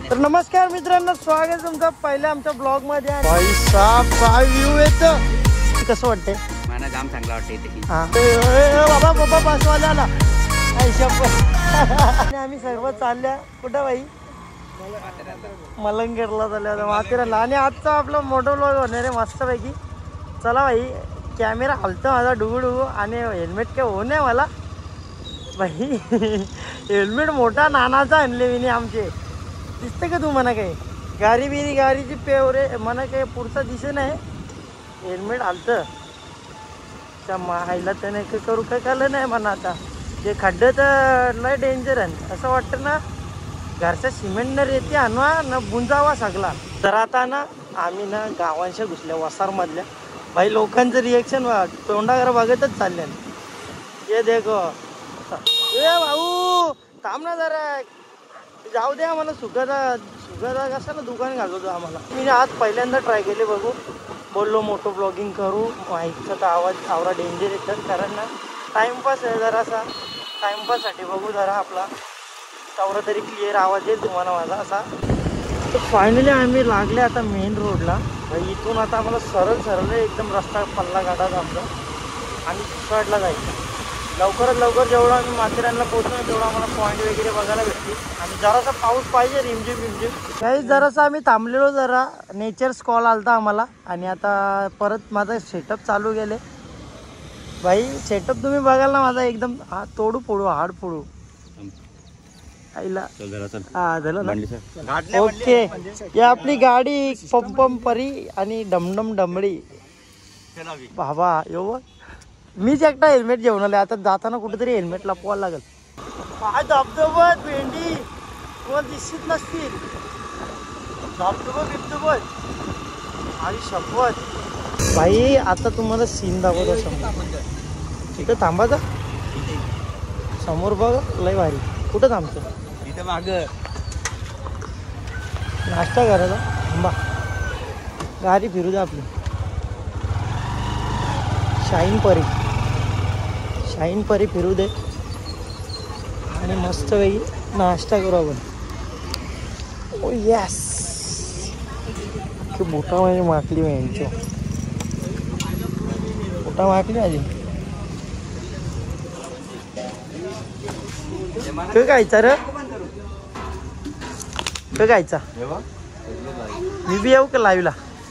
तर नमस्कार मित्रांनो, स्वागत तुमचं पहिल्या आमच्या ब्लॉग मध्ये। भाई साहब काय व्ह्यू येतं, कसं वाटतंय? मला जाम चांगला वाटतं इथे। बाबा बाबा बसवायला आला आम्ही सर्व चालल्या कुठं भाई? मलंगेरला चालल्या माथेरानला। आणि आजचा आपला मोठा ब्लॉग होणार आहे मस्त पैकी। चला भाई, कॅमेरा हलतो माझा डुगू डुगू आणि हेल्मेट काय हो नाही मला भाई। हेल्मेट मोठा नानाचा आणले मी आमचे, दिसते का तू म्हणा काही गाडी बिरी गाडीची पेवरे म्हणा काही पुढचा दिसे नाही हेल्मेट हलतं त्या माहायला त्याने काही करू काय केलं नाही म्हणा। आता जे खड्डे तर लय डेंजर आहे असं वाटतं ना, घरच्या सिमेंट न रेती आणवा न बुंजावा सगळा। तर आता ना आम्ही ना गावांच्या घुसल्या वसारमधल्या भाई, लोकांचं रिएक्शन तोंडाकडे बघतच चालले। ये देखो ए भाऊ थांब ना जरा, जाऊ दे आम्हाला सुगदा कशाला दुकान घालवतो आम्हाला। मी आज पहिल्यांदा ट्राय केले बघू, बोललो मोठं ब्लॉगिंग करू, माईकचा तर आवाज आवरा डेंजर येतात कारण ना टाइमपास आहे जरासा, टाइमपाससाठी बघू जरा आपला तेवढा तरी क्लिअर आवाज येईल तुम्हाला माझा असा। तर फायनली आम्ही लागले आता मेन रोडला भाई। इथून आता आम्हाला सरळ एकदम रस्ता पल्ला काढायचा आमचा आणि साईडला जायचं। लवकरात लवकर जेवढं आम्ही माथेरानला पोहोचलो तेवढं आम्हाला पॉईंट वगैरे बघायला भेटतील। आणि जरासा पाऊस पाहिजे रिमझिम रिमझिम काही। जरासा आम्ही थांबलेलो, जरा नेचर्स कॉल आलता आम्हाला आणि आता परत माझा सेटअप चालू गेले भाई। सेटअप तुम्ही बघाल ना माझा एकदम तोडू फोडू हाड फोडू आईला। हा झालं ना, ओके। या आपली गाडी पम परी आणि डमडम डमडी बाबा यो। मीच एकटा हेल्मेट घेऊन आले, आता जाताना कुठेतरी हेल्मेट लपवायला लागेल। काय धबधबत भेंडी तुम्हाला दिसत नसतील, धबधबत आणि शपथ भाई। आता तुम्हाला सीन दाखवतो समोर, तिथं थांबायचा समोर बघ लय भारी। कुठं थांबतो? इथे माग नाश्ता करायचा, थांबा गाडी फिरू दे आपली। शाईन परी फिरू दे आणि मस्त वेळी नाश्ता करू आपण। ओ यस, की मोठा म्हणजे माकली यांची मोठा माकली आधी काय खायचा रे, काय खायचा? मी बी येऊ का लाईव्हला?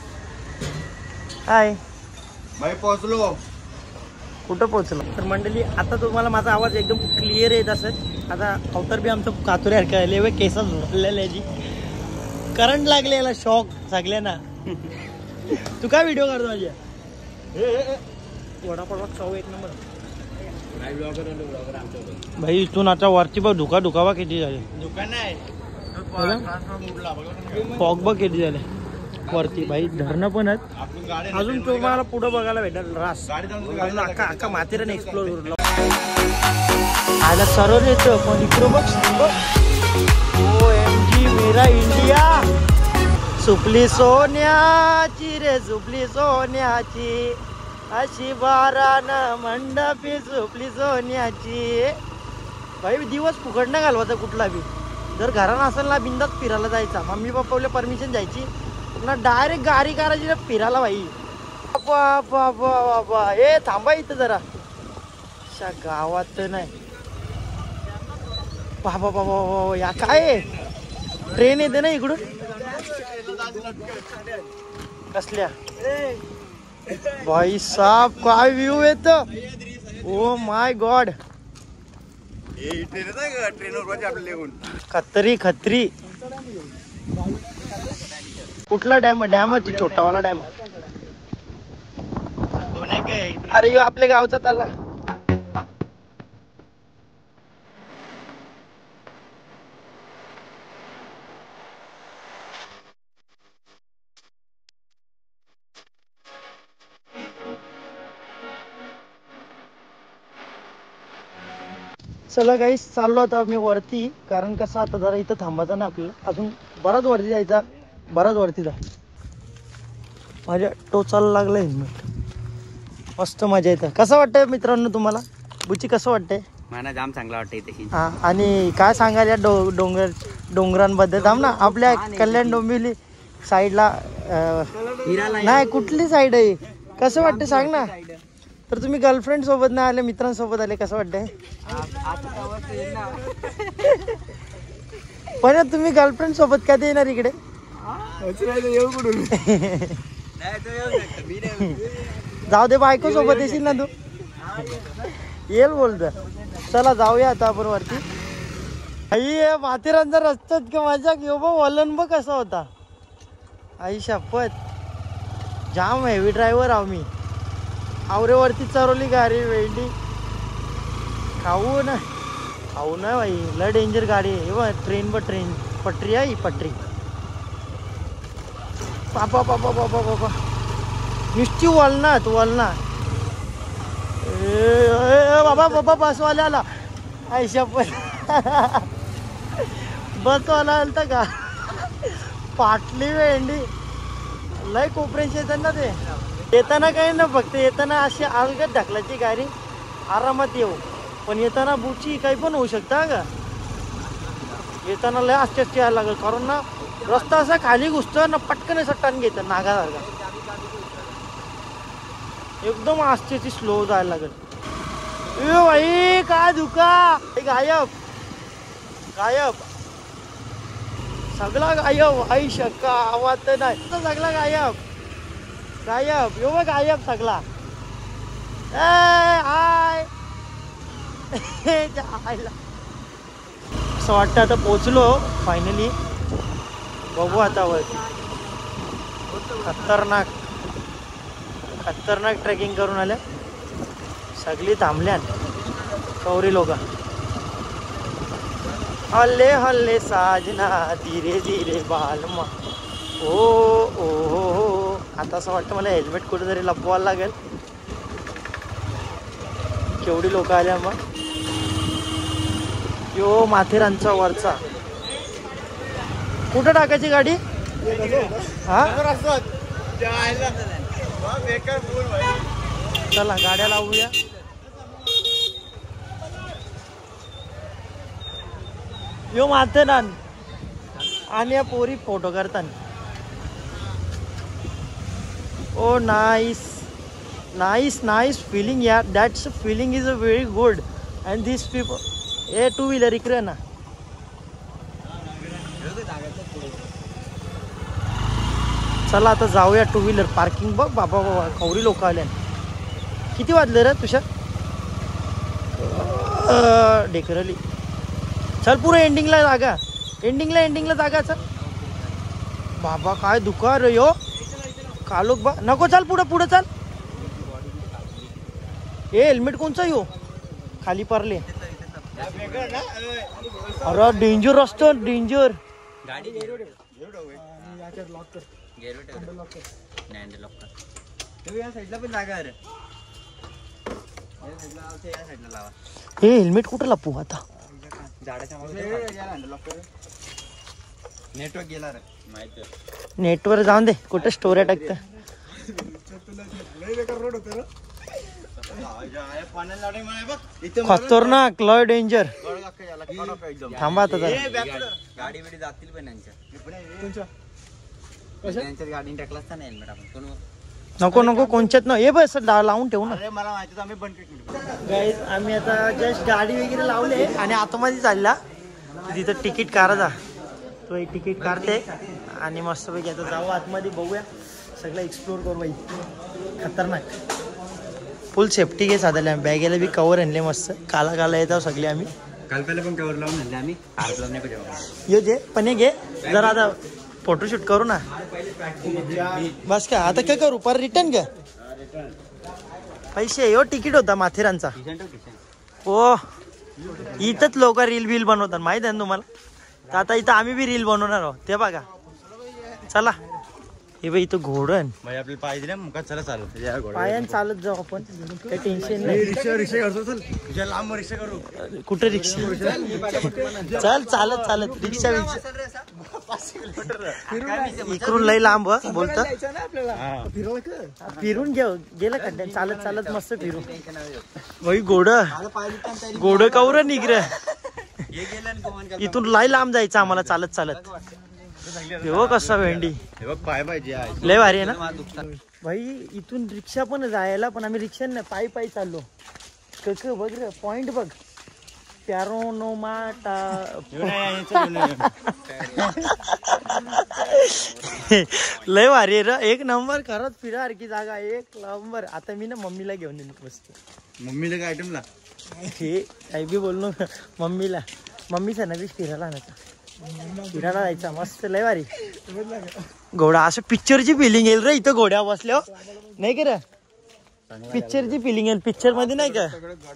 हाय पोहोचलो, कुठं पोहोचलो? तर मंडळी आता तुम्हाला माझा आवाज एकदम क्लिअर येत असेल। आता अवतर बी आमचं कातुऱ्यासारखं आले व केसात झोडलेल्याची करंट लागलेला शॉक सगळ्यांना। तू काय व्हिडिओ काढतो माझ्या? वडापाव चव एक नंबर भाई। इथून आता वरची बघ धुकावा किती झाले, दुकान नाही फॉग बघ किती झाले वरती भाई। धरणं पण आहेत अजून तुम्हाला पुढं बघायला भेटेल रास अख्खा माथेरान एक्सप्लोर करून आला सरळ येतं। पण इकडं बघ OMG मेरा इंडिया, सुपली सोन्याची रे सुपली सोन्याची, अशी बारान मंडपी सुपली सोन्याची भाई। दिवस फुकट नाही घालवायचा कुठला बी, जर घरानं असेल ना बिंदास फिरायला जायचा। मम्मी पप्पाला परमिशन द्यायची ना, डायरेक्ट गाडी करायची ना फिरायला भाई। बाबा बाबा ए थांबा इथं जरा, गावात तर नाही बाबा बाबा। या काय ट्रेन येते ना इकडून कसल्या भाई साहब, काय व्ह्यू येत, ओ माय गॉड। खत्री कुठला डॅम? Dam छोटावाला dam. अरे आपल्या गावचा ताला। चला गाईस, चाललो आता मी वरती, कारण कसं आता जरा इथं थांबायचं ना आपल्याला, अजून बराच वरती जायचा, बराच वरती जा। माझ्या टोचाला लागलं हेल्मेट, मस्त मजा येतं। कसं वाटतंय मित्रांनो तुम्हाला? बुची कसं वाटतंय? मला जाम चांगला वाटतं इथे. हा आणि काय सांगाल या डोंगरांबद्दल? थांब ना, आपल्या कल्याण डोंबिवली साईडला नाही, कुठली साईड आहे, कसं वाटतं सांग ना. तर तुम्ही गर्लफ्रेंड सोबत नाही आले, मित्रांसोबत आले, कसं वाटतंय? पण तुम्ही गर्लफ्रेंड सोबत कधी येणार इकडे? जाऊ दे, बायको सोबत येशील ना तू? येईल बोलत. चला जाऊया आता आपण वरती. आई माथेरानचा रस्त्यात का मजा घेऊ बा. वलन बघ कसा होता. आई शपथ, जाम हेवी ड्रायव्हर आहो मी. आवरेवरती चरवली गाडी वेंडी. खाऊ ना भाई, लय डेंजर गाडी आहे. ट्रेन पटरी आहे, पटरी. पापा पापा पापा पापा, नुसती वलनात. बाबा बाबा, बसवाला आला. आई शपथ, बसवाला आलता का? पाटली वेंडी. लय कोपऱ्याची येतात ना ते. येताना काही ना, फक्त येताना अशी अलगद ढकलायची गाडी, आरामात येऊ. पण येताना बुची काही पण होऊ शकता का? येताना लय आश्चर्य यायला लागेल, कारण ना रस्ता असा खाली घुसतो ना, पटकन असं टर्न घेतं नागासारखा. एकदम आश्चर्याची स्लो जायला लागेल. ए भाई काय धुका, गायब सगळा गायब. आई शक्का, आवाज तर नाही, सगळा गायब. यो गायब सगळा. हाय. असं वाटतं आता पोचलो फायनली. बघू आता वरती. खतरनाक ट्रेकिंग करून आल्या. सगळी थांबल्यान कवरी लोक. हल्ले हल्ले साजना, धीरे धीरे बालमा. हो. आता असं वाटतं मला हेल्मेट कुठेतरी लपवायला लागेल. केवढी लोक आल्या मग. यो माथेरानचा वरचा. कुठं टाकायची गाडी? हा, चला गाड्या लावूया. यो माथेरान आणि या पोरी फोटो करतात. ओ नाईस फीलिंग यार. That's feeling is a very good. And this people. A two wheeler इकडे ना. चला आता जाऊया टू व्हीलर पार्किंग. बघ बाबा कवरी लोक आल्या. किती वाजले रे तुझ्या? डेकरली. चल पुढे एंडिंगला जागा. एंडिंगला जागा. चल बाबा काय दुकान रे यो. कालोक बा नको. चल पुढे चल. ए हेल्मेट कोणचा यो खाली पडले. अरे डेंजर असतं, डेंजर. हे हेल्मेट कुठं लपू आता? नेटवर जाऊन दे. कुठे स्टोऱ्या टाकतं. खतरनाक, लय डेंजर. थांबा आता जरा. गाडी बिडी जातील पण गाडी टाकला असता ना हेल्मेट आपण. नको कोणच्यात ना. हे बस लावून ठेवू ना. मला माहिती, आम्ही बंद. गाईज आम्ही आता जस्ट गाडी वगैरे लावले आणि आतमध्ये चालला. तिथं तिकीट काढा. तो एक तिकीट काढते आणि मस्तपैकी आता जाऊ आतमध्ये, बघूया सगळं एक्सप्लोर करू. बाई खतरनाक. फुल सेफ्टी घे साधायला. बॅगेला बी कवर आणले मस्त. काला येतो सगळे आम्ही. काल पहिले पण कवर लावून आणले आम्ही. ये जे पण हे घे जरा. आता फोटोशूट करू ना. बस का आता काय करू? पर रिटर्न घ्या पैसे. यो तिकीट होता माथेरानचा. हो इथंच लोक रील बिल बनवतात माहित आहे ना तुम्हाला. तर आता इथं आम्ही बी रील बनवणार आहोत. ते बघा. चला हे बाई इथं घोडण भाई आपल्याला पाहिजे ना मुखात चला चालू पायान चालत जाऊ आपण काही टेन्शन नाही. रिक्षा करतो चल तुझ्या लांब रिक्षा करू. कुठे रिक्षा चल चालत चालत रिक्षा इकडून लई लांब बोलत फिरून गेलं खड्ड्यात चालत चालत मस्त फिरून. भाई घोड कावर निघर इथून लई लांब जायचं आम्हाला चालत चालत. हो कसा भेंडी पाय पाहिजे लय भारी आहे ना भाई. इथून रिक्षा पण जायला पण आम्ही रिक्षा नाही पायी पायी चाललो. बघ रे पॉइंट बघ प्यारोनोमाटा लय भारी आहे र एक नंबर. खरंच फिरासारखी जागा एक नंबर. आता मी ना मम्मीला घेऊन येईन मस्त. मम्मीला काय आयटमला हे काही बी बोललो मम्मीला. मम्मीचा नवीन फिरायला आणायचा फिरायला जायचा मस्त लय भारी. घोडा असं पिक्चरची फिलिंग येईल रे इथं घोड्या बसल्यावर नाही का रे. पिक्चरची फिलिंग येईल पिक्चर मध्ये नाही का.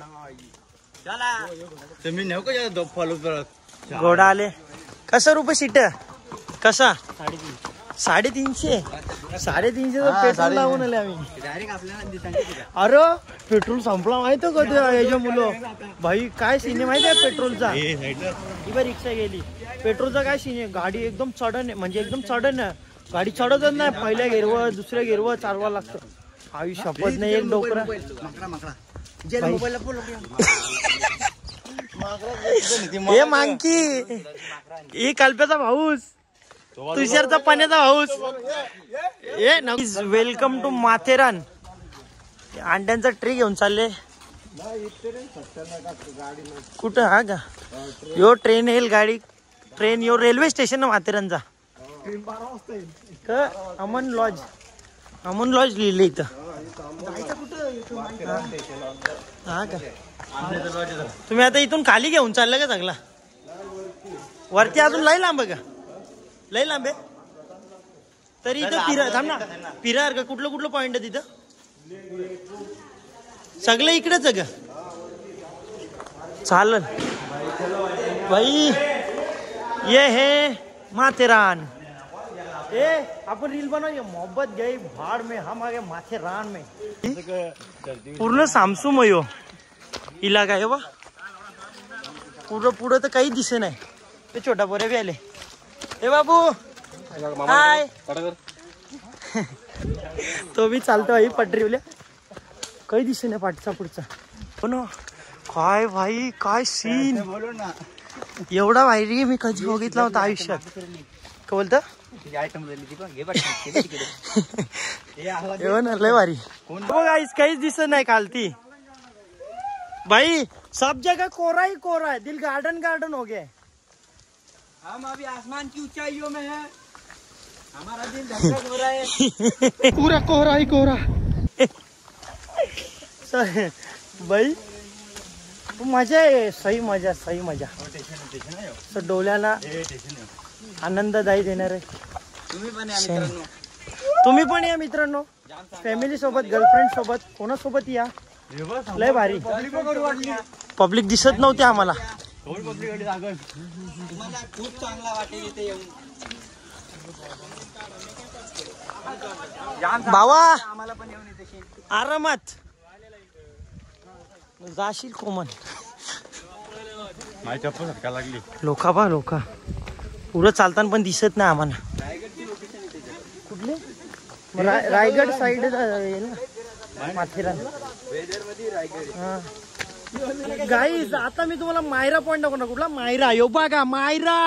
मी नेऊ का फॉलो करत. घोडा आले कसा रुपये सीट कसा 350 पेट्रोल लावून आले आम्ही. अरे पेट्रोल संपला माहिती का याच्या मुलं. भाई काय सीन आहे माहिती आहे पेट्रोलचा. ही बाई रिक्षा गेली पेट्रोलचा काय सीन आहे. गाडी एकदम चढण म्हणजे एकदम चढण गाडी चढतच नाही. पहिल्या गेरवं दुसऱ्या गेरवं चालवा लागतं. आयुष्य शपथ नाही एक डोकरा हे मांकी ही कल्प्याचा भाऊस तुषारचा पाण्याचा भाऊस. Welcome to Matheran. अंड्यांचा ट्रे घेऊन चालले कुठं हा का यो ट्रेन येईल गाडी ट्रेन यो रेल्वे स्टेशन ना माथेरानचा का. अमन लॉज लिहिले इथं हा का. तुम्ही आता इथून खाली घेऊन चाललं का सगळा वरती अजून लई लांब का लई लांब आहे तरी इथं फिरा थांब ना फिरार का कुठलं कुठलं पॉइंट आहे तिथं सगळं इकडेच आहे का. चालल भाई ये है माथेरान. ए अपन रील बनाओ मोहब्बत गई भाड़ में हम आ गए माथेरान में. पूर्ण सामसूम यो इलाका आहे बा. पुढं तर काही दिसे नाही. ते छोटा पोरे बी आले. ए बाबू हाय तो भी चालतो भाई पटरीवल्या. काही दिसे नाही पाठचा पुढचा पण काय भाई काय सीन एवढा भारी मी कधी बघितला होता आयुष्यात. काय बोलतं लय भारी गाइस काहीच दिसत नाही खालती. भाई सब जगह कोरा ही कोरा है. दिल गार्डन हो गया. हम अभी आसमान की ऊंचाइयों में हैं. हमारा दिल धड़कन हो रहा है. पूरा कोहरा ही कोहरा. भाई मजा आहे. सही मजा डोल्याला आनंददायी देणार आहे. तुम्ही पण या मित्रांनो फॅमिली सोबत गर्लफ्रेंड सोबत कोणासोबत या. लय भारी. पब्लिक दिसत नव्हती आम्हाला. खूप चांगला वाटेल इथे येऊन. भावा आम्हाला पण येऊन येते आरामात जाशील कोमन. माझी चप्पल हटका लागली. लोका पुढं चालताना पण दिसत नाही आम्हाला. कुठले रायगड साईड येईल ना माथेरान. गाईज आता मी तुम्हाला मायरा पॉइंट दाखवणार. कुठला मायरा यो बघा मायरा.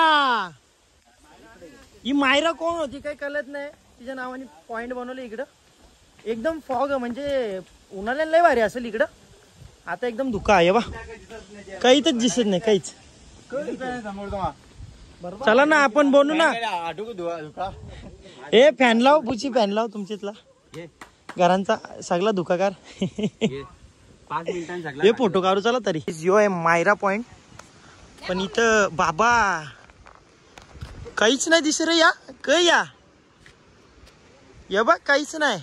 ही मायरा कोण होती काही कळत नाही. तिच्या नावाने पॉइंट बनवले इकडं. एकदम फॉग म्हणजे उन्हाळ्याला लय भारी असेल इकडं. आता एकदम धुका आहे बा. काहीच दिसत नाही काहीच. चला ना आपण बनू ना. ए फॅन लाव बुची फॅन लाव तुमच्यातला घरांचा सगळा धुकाकार. 5 मिनिटांनी हे फोटो काढू चला तरी. यो आहे मायरा पॉइंट. पण इथं बाबा काहीच नाही दिसत रे. या काय या बा काहीच नाही.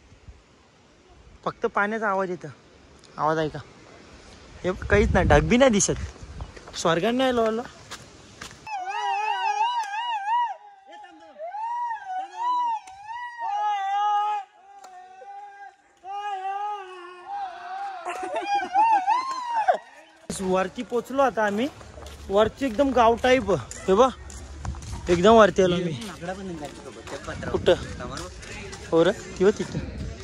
फक्त पाण्याचा आवाज येतं. आवाज आहे का हे काहीच नाही. ढग बी नाही दिसत. स्वर्गात नाही लोला. गाईस वरती पोचलो आता आम्ही. वरती एकदम गाव टाईप हे बा, एकदम वरती आलो मी. कुठं हो रे किंवा तिथं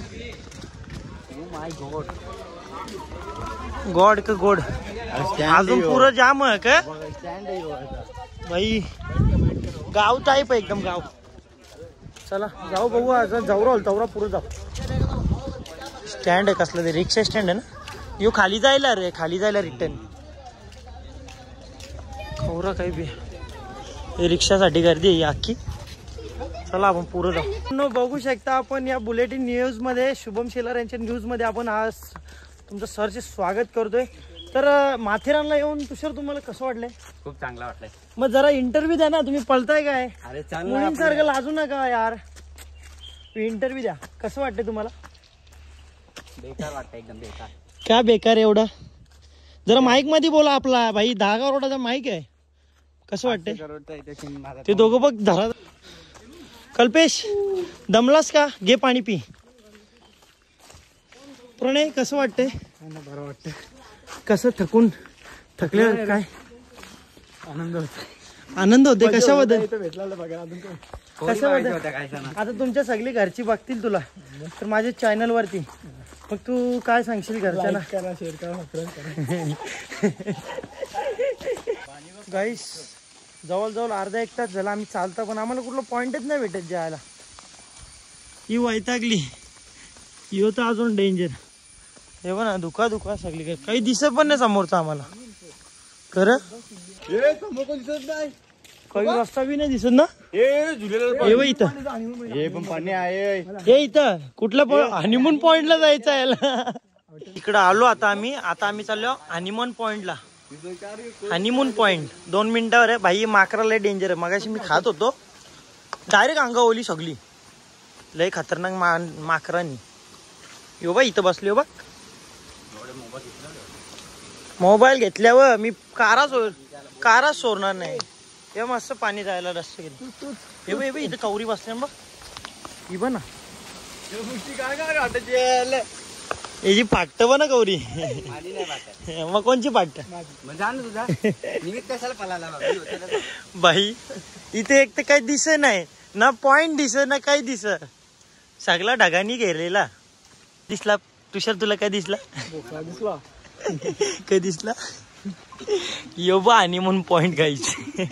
गॉड का गोड अजून पुरं जाम आहे का भाई. गाव टाईप आहे एकदम गाव. चला जाऊ बघू. अजून जाऊ राहू तवरा पुरं जाऊ. स्टँड आहे कसलं ते, रिक्षा स्टँड आहे ना. यो खाली जायला रे, खाली जायला रिटर्न खवरा काही बी रिक्षासाठी गर्दी आहे अख्खी. चला आपण पुरं जाऊ. बघू शकता आपण या बुलेटिन न्यूज मध्ये, शुभम शेलार यांच्या न्यूज मध्ये आपण आज तुमचं सरचे स्वागत करतोय. तर माथेरानला येऊन तुषार तुम्हाला कसं वाटलंय? खूप चांगला वाटलंय. मग जरा इंटरव्ह्यू द्या ना, तुम्ही पळताय काय? अरे चांगलं मुलींसारखं लाजू नका यार. इंटरव्ह्यू द्या. कसं वाटतंय तुम्हाला? बेकार वाटतं, एकदम बेकार. काय बेकार एवढं? जरा माईक मध्ये बोला आपला भाई. 10 करोडाचा माईक आहे. कसं वाटतंय? ते दोघं बघ धरा. कल्पेश दमलास का? घे पाणी पी. प्रणय कसं वाटतंय? बरं वाटतं. कसं थकले काय? आनंद होतो. आनंद होते कशाबद्दल? कशाबद्दल? आता तुमच्या सगळी घरची बघतील तुला तर माझ्या चॅनल वरती. मग तू काय सांगशील घरच्यांना? शेअर करा, सबस्क्राईब करा. गाईस जवळ अर्धा एक तास झाला आम्ही चालता, पण आम्हाला कुठलं पॉइंटच नाही भेटत जायला. ही वैतागली. ही तर अजून डेंजर. हे बघ ना, धुका सगळी काही दिसत पण नाही समोरचा आम्हाला. खरं काही रस्ता बी नाही दिसत ना. इथं कुठलं हनीमून पॉइंटला जायचं याला. इकडं आलो आता आम्ही चाललो हनीमून पॉइंटला. हनीमून पॉइंट 2 मिनिटावर आहे भाई. माकरा लय डेंजर आहे. मगाशी मी खात होतो डायरेक्ट अंगा ओली सगळी. लय खतरनाक माकरांनी. यो बा इथं बसले बघ. मोबाईल घेतल्यावर मी काराच सोडणार नाही. हे मस्त पाणी जायला रस्ते गेले. हे बघ इथं कवरी बसल्या बघ. ही बघ ना याची फाटत बघ ना कवरी. मग कोणची फाटत बाई? इथे एक तर काही दिसत नाही ना, पॉइंट दिसत ना काही दिसत. सगळा ढगानी घेरलेला दिसला. तुषार तुला काय दिसला? काय दिसला? यो बा हनीमून पॉइंट गायचे.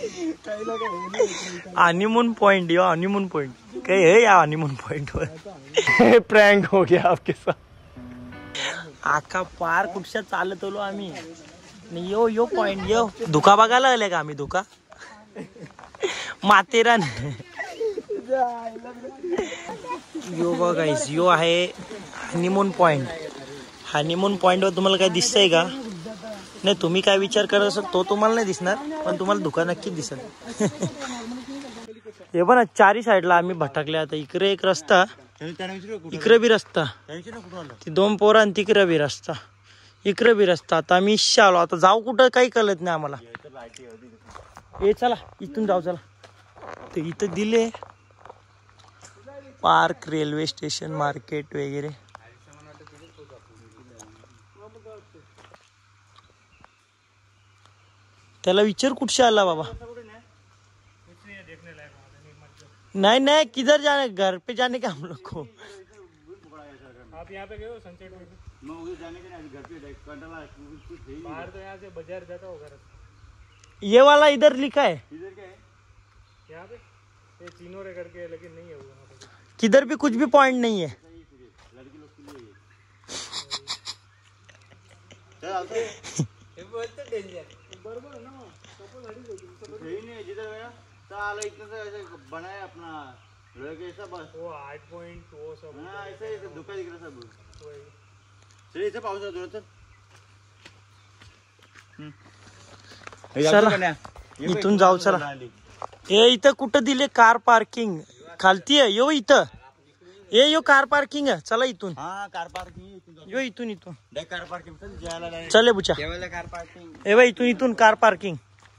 हनीमून पॉइंट यो हनीमून पॉइंट काय है या हनीमून पॉइंट वर प्रँक हो गया आपके साथ. आखा पार कुठच्या चालत आलो आम्ही. यो पॉइंट यो धुका बघायला आले का आम्ही? धुका माथेरान. यो बघायच यो आहे हनीमून पॉइंट. हनीमून पॉइंट वर तुम्हाला काय दिसतंय का? नाही तुम्ही काय विचार करत असाल तो तुम्हाला नाही दिसणार, पण तुम्हाला धुका नक्कीच दिसेल. हे पण चारी साईडला आम्ही भटकले. आता इकडे एक रस्ता, इकडे बी रस्ता, ती 2 पोरं आणि तिकडे बी रस्ता, इकडे बी रस्ता. आता आम्ही आलो. आता जाऊ कुठं काही कळत नाही आम्हाला. हे चला इथून जाऊ. चला ते इथं दिले पार्क, रेल्वे स्टेशन, मार्केट वगैरे. त्याला विचार कुठे आला बाबा. नहीं किधर जाने, घर पे जाने का हम लोग को. आप यहाँ पे गए हो सनसेट में? जाने के नहीं, घर पे बाहर तो यहाँ से बाजार जाता होगा. ये वाला इधर लिखा है. इधर क्या है? यहाँ पे ये चिनोरे करके है, लेकिन नहीं है वो. किधर भी कुछ भी पॉइंट नहीं है. बनाया अपना ऐसा बस वो 8 पॉइंट वो सब ऐसा धोखा दिख रहा सब. चलिए इसे पाऊस चला इथून जाऊ. चला हे इथं कुठं दिले कार पार्किंग खालती आहे. यो इथं यो कार पार्किंग आहे. चला इथून. हाँ कार पार्किंग यो इथून कार पार्किंग चले बुचा. कार पार्किंग हे बघ इथून कार पार्किंग.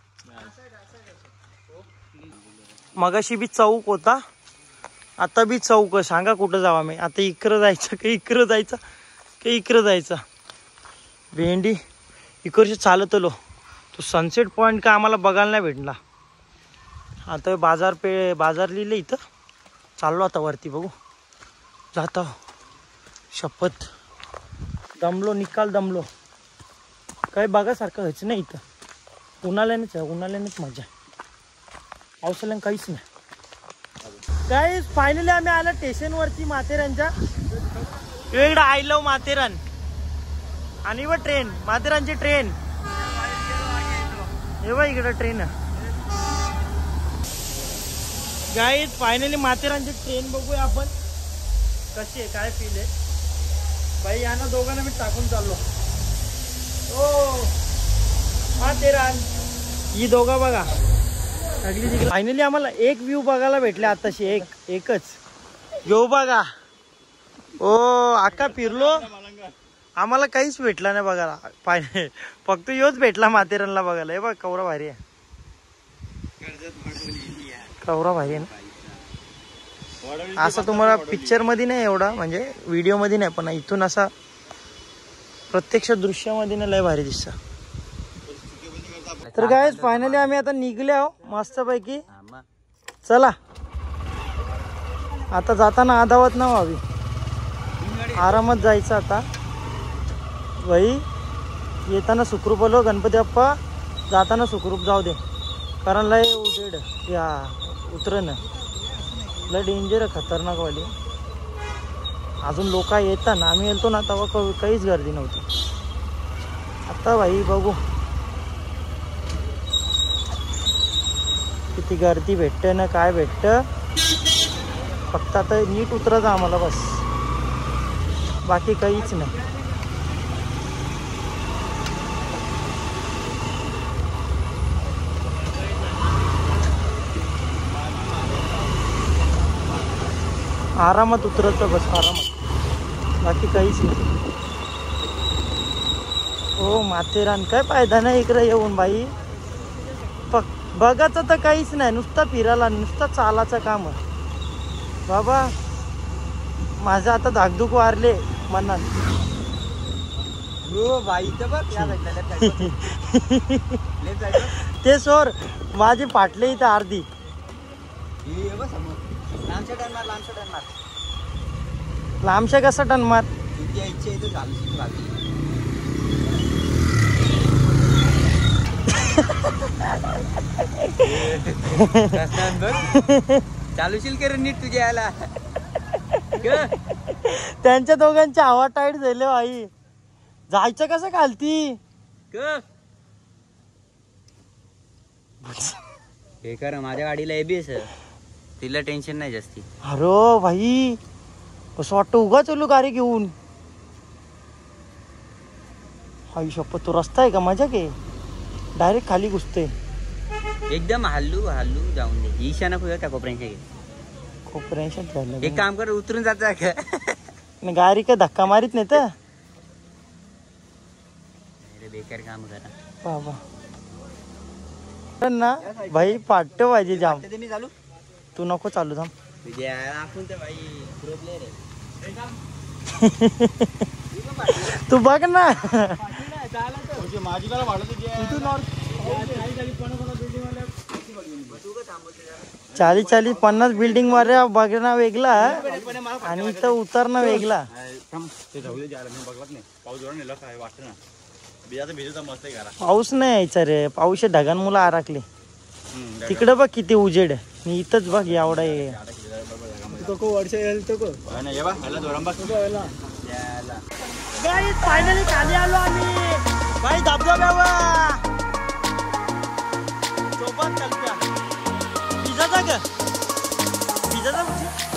मगाशी बी चौक होता, आता बी चौक. सांगा कुठं जावा मी आता? इकडं जायचं का इकडं जायचं का इकडं जायचं? भेंडी इकडचे चालत आलो. तो सनसेट पॉईंट का आम्हाला बघायला नाही भेटला. आता बाजार लिहिलं इथं. चाललो आता वरती बघू. जाता शपथ दमलो दमलो. काही बघासारखं व्हायचं नाही इथं. उन्हाळ्यानेच आहे, उन्हाळ्यानेच मजा. पावसाळ्यानं काहीच नाही. काही फायनली आम्ही आलो स्टेशनवरती माथेरानच्या. इकडं आय लव माथेरान आणि व ट्रेन, माथेरानची ट्रेन. हे बघ इकडं ट्रेन. गाईज फायनली माथेरानची ट्रेन बघूया आपण कशी आहे, काय फील आहे. बाई यांना दोघांना मी टाकून चाललो. ओ माथेरान, ही दोघं बघा. फायनली आम्हाला एक व्ह्यू बघायला भेटले आताशी. एकच येऊ बघा. ओ आका फिरलो, आम्हाला काहीच भेटला नाही बघायला. फायनल फक्त योच भेटला माथेरानला बघायला. हे बघ कवरा भारी आहे, कवरा भारी आहे ना. असं तुम्हाला पिक्चर मध्ये नाही एवढा, म्हणजे व्हिडिओ मध्ये नाही, पण इथून असा प्रत्यक्ष दृश्यामध्ये ना लय भारी दिसतं. तर काय फायनली आम्ही आता निघले आहो मस्तपैकी. चला आता जाताना आदावत ना व्हावी, आरामात जायचं आता. भाई येताना सुखरूप आलो गणपती बाप्पा, जाताना सुखरूप जाऊ दे. कारण लय उजेड या उतरणं लय डेंजर आहे, खतरनाक वाली. अजून लोक येतात ना, आम्ही येतो ना तेव्हा काहीच गर्दी नव्हती. आता भाई बघू किती गर्दी भेटते ना काय भेटतं. फक्त आता नीट उतरायचं आम्हाला बस, बाकी काहीच नाही. आरामात उतरायचं बस, आरामात, बाकी काहीच नाही. हो माथेरान काय फायदा नाही इकडे येऊन बाई. बघायचं तर काहीच नाही, नुसतं फिरायला, नुसतं चालायचं काम बाबा. माझं आता धाकधूक वारले मनात. ते सोर माझी फाटले इथं अर्धी. लांबशा कसा टन मार. चालूशील कर नीट तुझ्या याला. त्यांच्या दोघांची हवा टाईट झाली आई. जायचं कसं खालती. हे कर माझ्या गाडीला एबीएस, तिला टेन्शन नाही जास्ती. अरे भाई कसं वाटतं उगा चालू गाडी घेऊन. आई शपथ, तो रस्ता आहे का मजा के डायरेक्ट खाली घुसते. एकदम हल्लू जाऊन दे. ईशाना खुया त्या कोपऱ्यांच्या घे. कोपऱ्यांच्या झालं एक काम कर, उतरून जाता का गाडी काय धक्का मारित नाही तर. बेकार काम करा बाबा ना भाई. पाठ पाहिजे जाम. मी चालू, तू नको चालू थांब. तुझ्या आपण तर भाई प्रो प्लेयर आहे. तू बघ ना. माझी मला वाढत 40-50 बिल्डिंग मारे बघणं वेगळा आणि इथं उतरणं वेगळा. पाऊस नाही यायचा रे, पाऊस ढगान मुलं आराखले. तिकडं बघ किती उजेड आणि इथंच बघ एवढा आहे. फायनली खाली आलो आम्ही भाई धबधब्यावर. सोबत भिजाचा ग भिजाचा